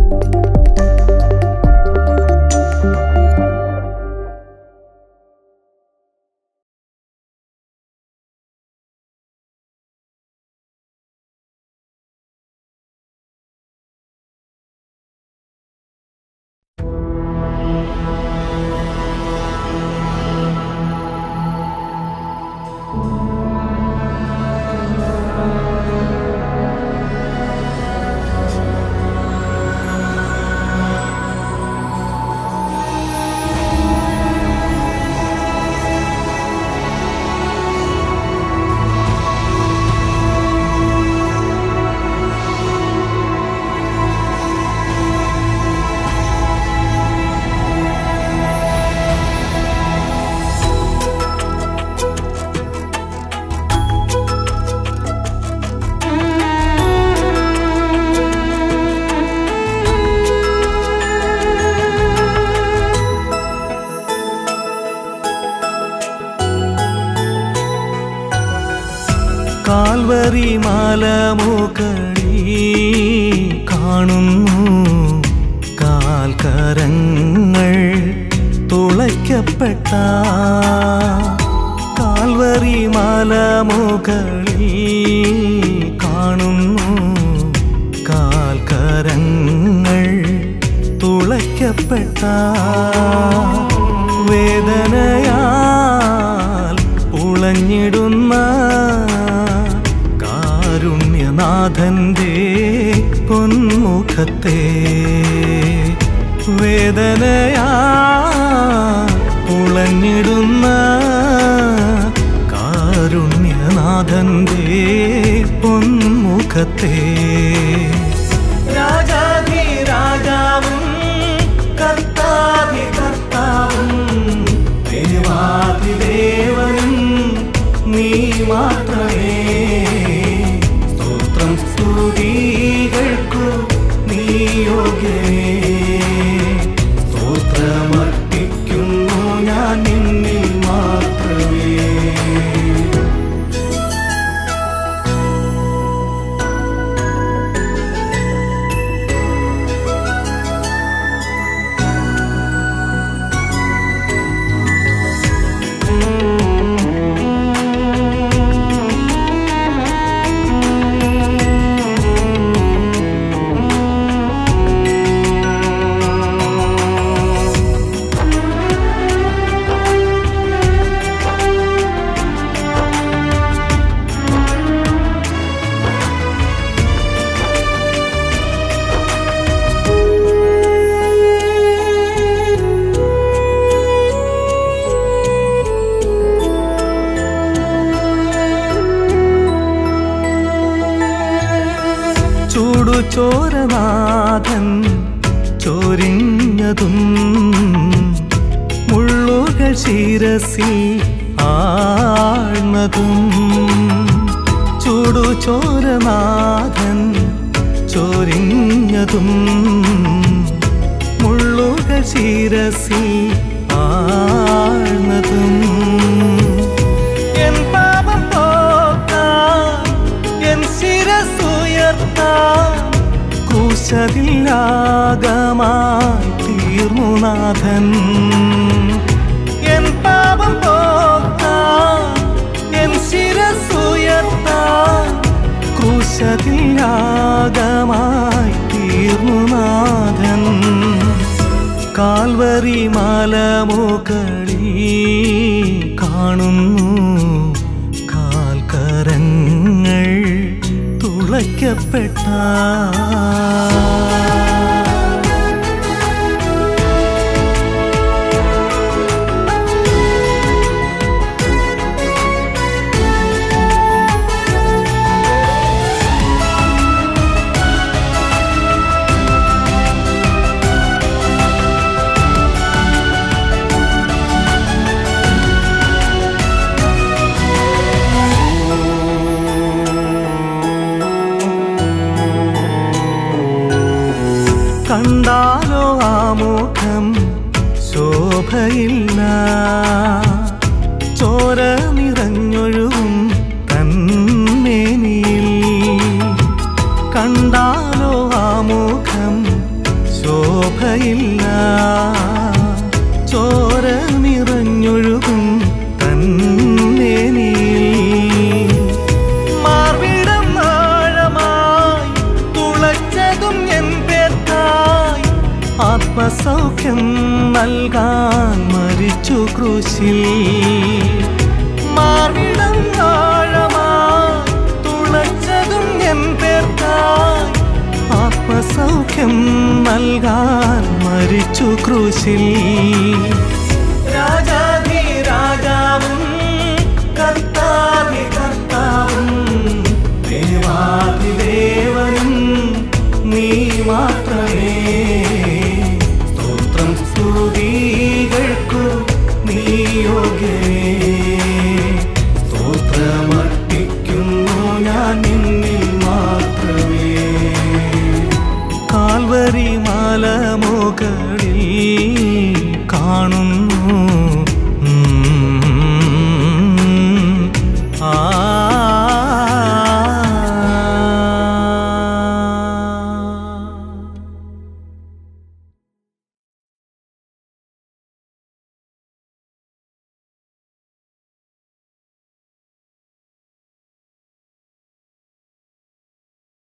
Calvary മലമുകളിൽ കാണുന്നു കാൽക്കരങ്ങൾ തുളയ്ക്കപ്പെട്ട Calvary മലമുകളിൽ കാണുന്നു കാൽക്കരങ്ങൾ തുളയ്ക്കപ്പെട്ട വേദനയാൽ ഉളഞ്ഞിടുന്ന കാരുണ്യനാഥന്റെ പൊന്മുഖത്തെ വേദനയാൽ ഉളഞ്ഞിടുന്ന കാരുണ്യനാഥന്റെ പൊന്മുഖത്തെ രാജാധിരാജാവും കർത്താധികർത്താവും ദേവാധിദേവനും നീ മാത്രമേ സ്തോത്രം സ്തുതികൾക്കു നീ യോഗ്യനേ സ്തോത്രമർപ്പിക്കുന്നു ഞാൻ നിന്നിൽ മാത്രമേ ചോരനാഥൻ ചോരിഞ്ഞതും മുള്ളുകൾ ശിരസിൽ ആഴ്ന്നതും ചൂടുചോരനാഥൻ ചോരിഞ്ഞതും മുള്ളുകൾ ശിരസിൽ ആഴ്ന്നതും എൻ പാപം പോക്കാൻ എൻ ശിരസുയർത്താൻ ക്രൂശിലാഗമായി തീർന്നു നാഥൻ എൻ പാപം പോക്കാൻ എൻ ശിരസുയർത്താൻ ക്രൂശിലാഗമായി തീർന്നു നാഥൻ കാൽവരി മലമുകളിൽ കാണുന്നു കാൽക്കരങ്ങൾ തുളയ്ക്കപ്പെട്ട കണ്ടാലോ ആ മുഖം ശോഭയില്ല ചോര നിറഞ്ഞൊഴുകും തന്മേനിയിൽ കണ്ടാലോ ആ മുഖം ക്രൂശിൽ മാറിടം ആഴമായി തുളച്ചതും എൻ പേർക്കായി ആത്മസൗഖ്യം നൽകാൻ മരിച്ചു ക്രൂശിൽ രാജാധിരാജാവും കർത്താവി കർത്താവും ദേവാധിദേവനും നീ മാത്രമേ സ്തോത്രം സ്തുതികൾക്കു നീ യോഗ്യനേ സ്തോത്രമർപ്പിക്കുന്നു ഞാൻ നിന്നിൽ മാത്രമേ കാൽവരി മലമുകളിൽ കാണുന്നു